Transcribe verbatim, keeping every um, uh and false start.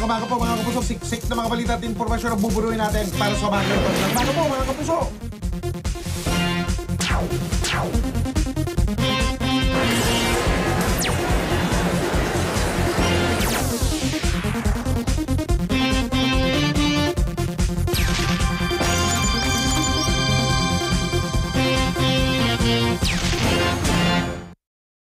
Magandang umaga po mga kapuso. Siksik na mga balita at informasyon ang buburuin natin para sa umaga ito. Magandang umaga po mga kapuso.